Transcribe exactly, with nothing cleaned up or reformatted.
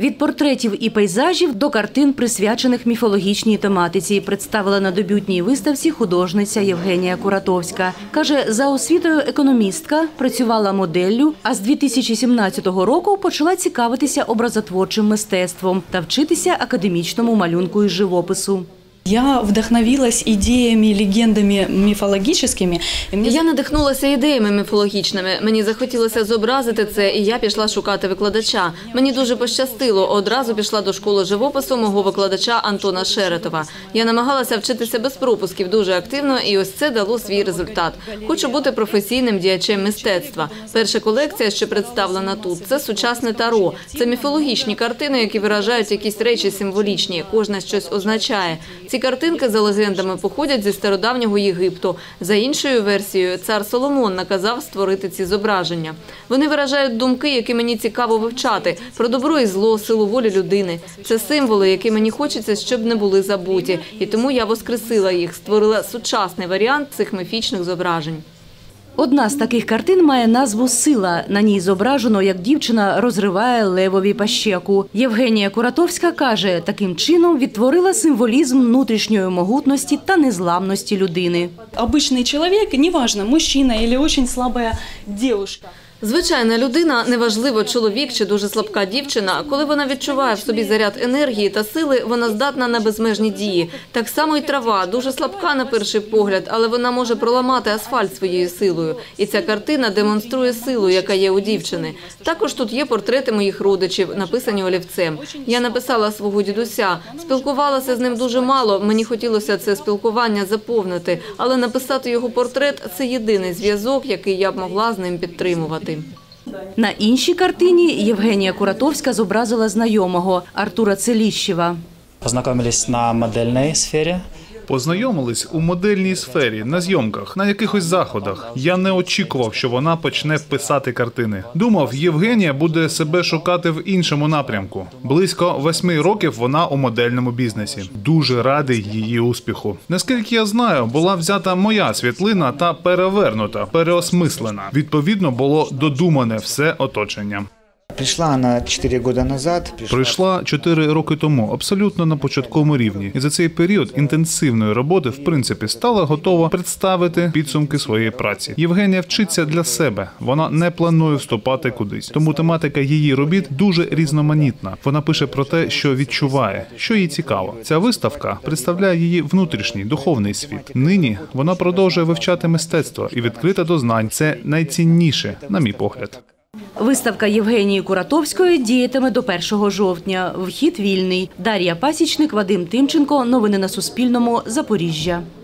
Від портретів і пейзажів до картин, присвячених міфологічній тематиці, представила на дебютній виставці художниця Євгенія Куратовська. Каже, за освітою економістка, працювала моделлю, а з дві тисячі сімнадцятого року почала цікавитися образотворчим мистецтвом та вчитися академічному малюнку і живопису. Я вдохновилась ідеями, легендами міфологічними. Я надихнулася ідеями міфологічними. Мені захотілося зобразити це, і я пішла шукати викладача. Мені дуже пощастило. Одразу пішла до школи живопису мого викладача Антона Шеретова. Я намагалася вчитися без пропусків дуже активно, і ось це дало свій результат. Хочу бути професійним діячем мистецтва. Перша колекція, що представлена тут, це сучасне таро. Це міфологічні картини, які виражають якісь речі символічні. Кожна щось означає. Ці картинки за легендами походять зі стародавнього Єгипту. За іншою версією, цар Соломон наказав створити ці зображення. Вони виражають думки, які мені цікаво вивчати, про добро і зло, силу волі людини. Це символи, які мені хочеться, щоб не були забуті. І тому я воскресила їх, створила сучасний варіант цих міфічних зображень. Одна з таких картин має назву «Сила». На ній зображено, як дівчина розриває левові пащеку. Євгенія Куратовська каже, таким чином відтворила символізм внутрішньої могутності та незламності людини. Обичний чоловік, неважно, мужчина або дуже слаба дівчинка. Звичайна людина, неважливо, чоловік чи дуже слабка дівчина, коли вона відчуває в собі заряд енергії та сили, вона здатна на безмежні дії. Так само і трава, дуже слабка на перший погляд, але вона може проламати асфальт своєю силою. І ця картина демонструє силу, яка є у дівчини. Також тут є портрети моїх родичів, написані олівцем. Я написала свого дідуся, спілкувалася з ним дуже мало, мені хотілося це спілкування заповнити, але написати його портрет – це єдиний зв'язок, який я б могла з ним підтримувати. На іншій картині Євгенія Куратовська зобразила знайомого Артура Целіщева. Познайомились на модельній сфері. Познайомились у модельній сфері, на зйомках, на якихось заходах. Я не очікував, що вона почне писати картини. Думав, Євгенія буде себе шукати в іншому напрямку. Близько восьми років вона у модельному бізнесі. Дуже радий її успіху. Наскільки я знаю, була взята моя світлина та перевернута, переосмислена. Відповідно, було додумане все оточення. Прийшла вона чотири роки назад. Прийшла чотири роки тому, абсолютно на початковому рівні. І за цей період інтенсивної роботи, в принципі, стала готова представити підсумки своєї праці. Євгенія вчиться для себе. Вона не планує вступати кудись. Тому тематика її робіт дуже різноманітна. Вона пише про те, що відчуває, що їй цікаво. Ця виставка представляє її внутрішній, духовний світ. Нині вона продовжує вивчати мистецтво і відкрита до знань. Це найцінніше, на мій погляд. Виставка Євгенії Куратовської діятиме до першого жовтня. Вхід вільний. Дар'я Пасічник, Вадим Тимченко. Новини на Суспільному. Запоріжжя.